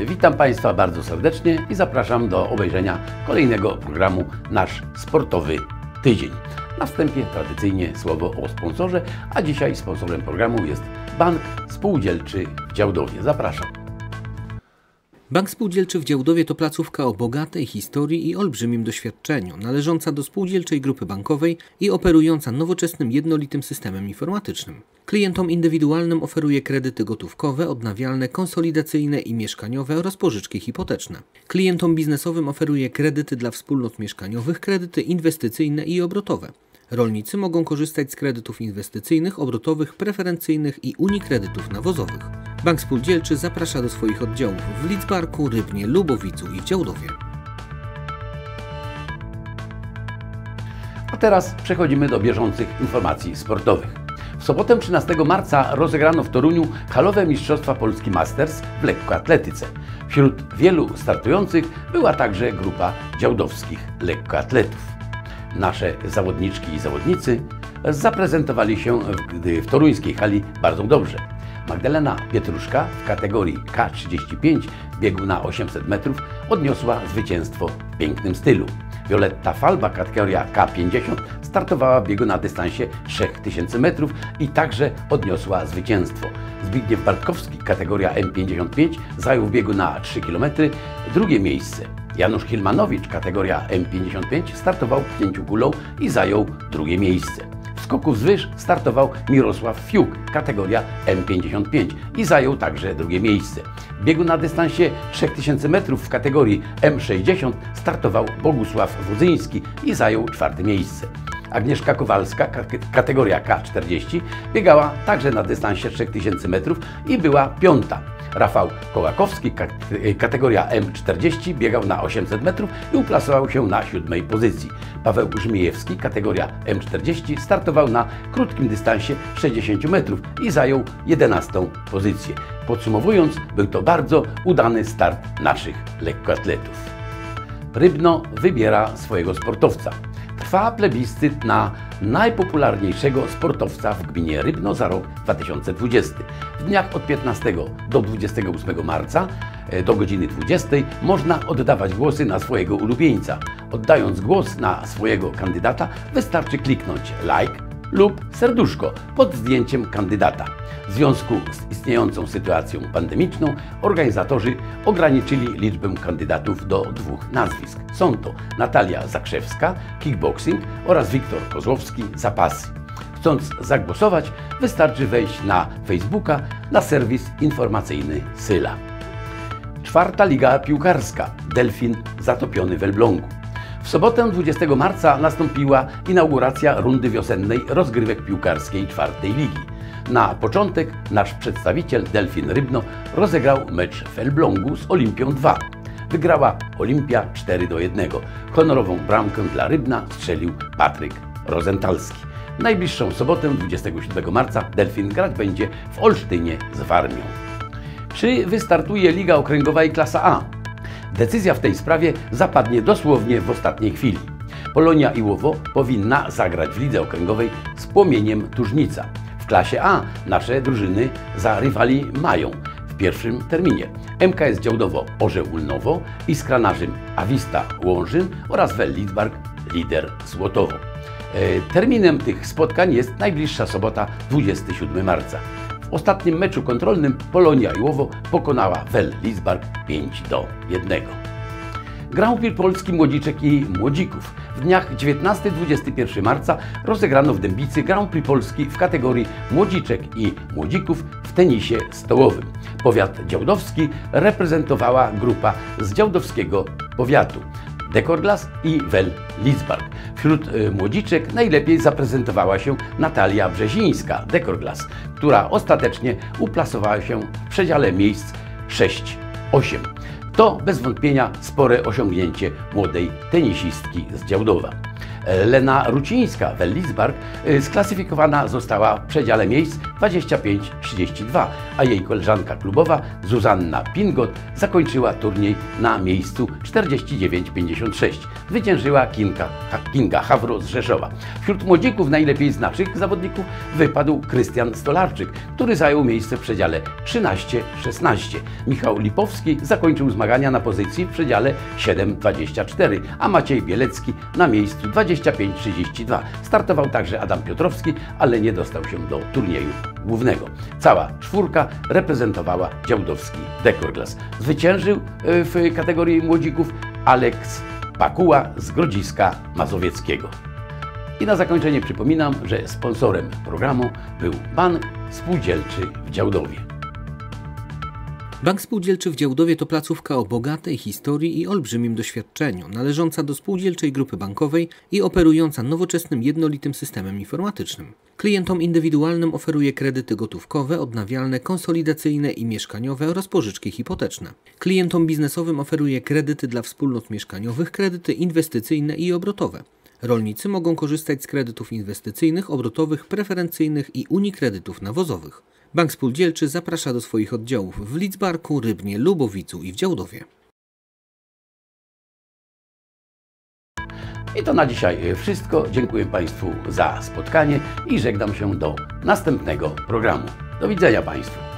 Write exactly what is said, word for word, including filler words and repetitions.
Witam Państwa bardzo serdecznie i zapraszam do obejrzenia kolejnego programu Nasz Sportowy Tydzień. Na wstępie tradycyjnie słowo o sponsorze, a dzisiaj sponsorem programu jest Bank Spółdzielczy w Działdowie. Zapraszam. Bank Spółdzielczy w Działdowie to placówka o bogatej historii i olbrzymim doświadczeniu, należąca do spółdzielczej grupy bankowej i operująca nowoczesnym, jednolitym systemem informatycznym. Klientom indywidualnym oferuje kredyty gotówkowe, odnawialne, konsolidacyjne i mieszkaniowe oraz pożyczki hipoteczne. Klientom biznesowym oferuje kredyty dla wspólnot mieszkaniowych, kredyty inwestycyjne i obrotowe. Rolnicy mogą korzystać z kredytów inwestycyjnych, obrotowych, preferencyjnych i unikredytów nawozowych. Bank Spółdzielczy zaprasza do swoich oddziałów w Lidzbarku, Rybnie, Lubowicu i Działdowie. A teraz przechodzimy do bieżących informacji sportowych. W sobotę trzynastego marca rozegrano w Toruniu halowe Mistrzostwa Polski Masters w lekkoatletyce. Wśród wielu startujących była także grupa działdowskich lekkoatletów. Nasze zawodniczki i zawodnicy zaprezentowali się w, w toruńskiej hali bardzo dobrze. Magdalena Pietruszka w kategorii K trzydzieści pięć biegu na osiemset metrów odniosła zwycięstwo w pięknym stylu. Violetta Falba, kategoria K pięćdziesiąt, startowała w biegu na dystansie trzy tysiące metrów i także odniosła zwycięstwo. Zbigniew Bartkowski, kategoria M pięćdziesiąt pięć, zajął w biegu na trzy kilometry drugie miejsce. Janusz Hilmanowicz, kategoria M pięćdziesiąt pięć, startował pięciu kulą i zajął drugie miejsce. W skoku wzwyż startował Mirosław Fiuk, kategoria M pięćdziesiąt pięć i zajął także drugie miejsce. W biegu na dystansie trzy tysiące metrów w kategorii M sześćdziesiąt startował Bogusław Wodzyński i zajął czwarte miejsce. Agnieszka Kowalska, kategoria K czterdzieści, biegała także na dystansie trzy tysiące metrów i była piąta. Rafał Kołakowski, kategoria M czterdzieści, biegał na osiemset metrów i uplasował się na siódmej pozycji. Paweł Żmijewski, kategoria M czterdzieści, startował na krótkim dystansie sześćdziesiąt metrów i zajął jedenastą pozycję. Podsumowując, był to bardzo udany start naszych lekkoatletów. Rybno wybiera swojego sportowca. Trwa plebiscyt na najpopularniejszego sportowca w gminie Rybno za rok dwa tysiące dwudziesty. W dniach od piętnastego do dwudziestego ósmego marca do godziny dwudziestej można oddawać głosy na swojego ulubieńca. Oddając głos na swojego kandydata wystarczy kliknąć like lub serduszko pod zdjęciem kandydata. W związku z istniejącą sytuacją pandemiczną organizatorzy ograniczyli liczbę kandydatów do dwóch nazwisk. Są to Natalia Zakrzewska, kickboxing, oraz Wiktor Kozłowski, zapasy. Chcąc zagłosować, wystarczy wejść na Facebooka na serwis informacyjny Syla. Czwarta Liga Piłkarska. Delfin zatopiony w Elblągu. W sobotę dwudziestego marca nastąpiła inauguracja rundy wiosennej rozgrywek piłkarskiej czwartej ligi. Na początek nasz przedstawiciel Delfin Rybno rozegrał mecz w Elblągu z Olimpią dwa. Wygrała Olimpia cztery do jednego. Honorową bramkę dla Rybna strzelił Patryk Rozentalski. W najbliższą sobotę dwudziestego siódmego marca Delfin grać będzie w Olsztynie z Warmią. Czy wystartuje Liga Okręgowa i Klasa A? Decyzja w tej sprawie zapadnie dosłownie w ostatniej chwili. Polonia Iłowo powinna zagrać w lidze okręgowej z Płomieniem Tużnica. W klasie A nasze drużyny za rywali mają w pierwszym terminie M K S Działdowo Orzeł Ulnowo, Iskra Narzym Awista Łążyn oraz Wel Lidzbark Lider Złotowo. Terminem tych spotkań jest najbliższa sobota dwudziestego siódmego marca. W ostatnim meczu kontrolnym Polonia Iłowo pokonała Wel Lidzbark pięć do jednego. Grand Prix Polski Młodziczek i Młodzików. W dniach dziewiętnastego do dwudziestego pierwszego marca rozegrano w Dębicy Grand Prix Polski w kategorii Młodziczek i Młodzików w tenisie stołowym. Powiat działdowski reprezentowała grupa z działdowskiego powiatu Dekorglas i Wel Lidzbark. Wśród młodziczek najlepiej zaprezentowała się Natalia Brzezińska, Dekorglas, która ostatecznie uplasowała się w przedziale miejsc sześć osiem. To bez wątpienia spore osiągnięcie młodej tenisistki z Działdowa. Lena Rucińska, Wel Lidzbark, sklasyfikowana została w przedziale miejsc dwadzieścia pięć trzydzieści dwa, a jej koleżanka klubowa Zuzanna Pingot zakończyła turniej na miejscu czterdzieści dziewięć pięćdziesiąt sześć. Zwyciężyła Kinga, Kinga Hawro z Rzeszowa. Wśród młodzików najlepiej znanych zawodników wypadł Krystian Stolarczyk, który zajął miejsce w przedziale trzynaście szesnaście. Michał Lipowski zakończył zmagania na pozycji w przedziale siedem dwadzieścia cztery, a Maciej Bielecki na miejscu dwadzieścia pięć trzydzieści dwa. Startował także Adam Piotrowski, ale nie dostał się do turnieju głównego. Cała czwórka reprezentowała działdowski Dekorglas. Zwyciężył w kategorii młodzików Aleks Pakuła z Grodziska Mazowieckiego. I na zakończenie przypominam, że sponsorem programu był Bank Spółdzielczy w Działdowie. Bank Spółdzielczy w Działdowie to placówka o bogatej historii i olbrzymim doświadczeniu, należąca do spółdzielczej grupy bankowej i operująca nowoczesnym, jednolitym systemem informatycznym. Klientom indywidualnym oferuje kredyty gotówkowe, odnawialne, konsolidacyjne i mieszkaniowe oraz pożyczki hipoteczne. Klientom biznesowym oferuje kredyty dla wspólnot mieszkaniowych, kredyty inwestycyjne i obrotowe. Rolnicy mogą korzystać z kredytów inwestycyjnych, obrotowych, preferencyjnych i unikredytów nawozowych. Bank Spółdzielczy zaprasza do swoich oddziałów w Lidzbarku, Rybnie, Lubowicu i w Działdowie. I to na dzisiaj wszystko. Dziękuję Państwu za spotkanie i żegnam się do następnego programu. Do widzenia Państwu.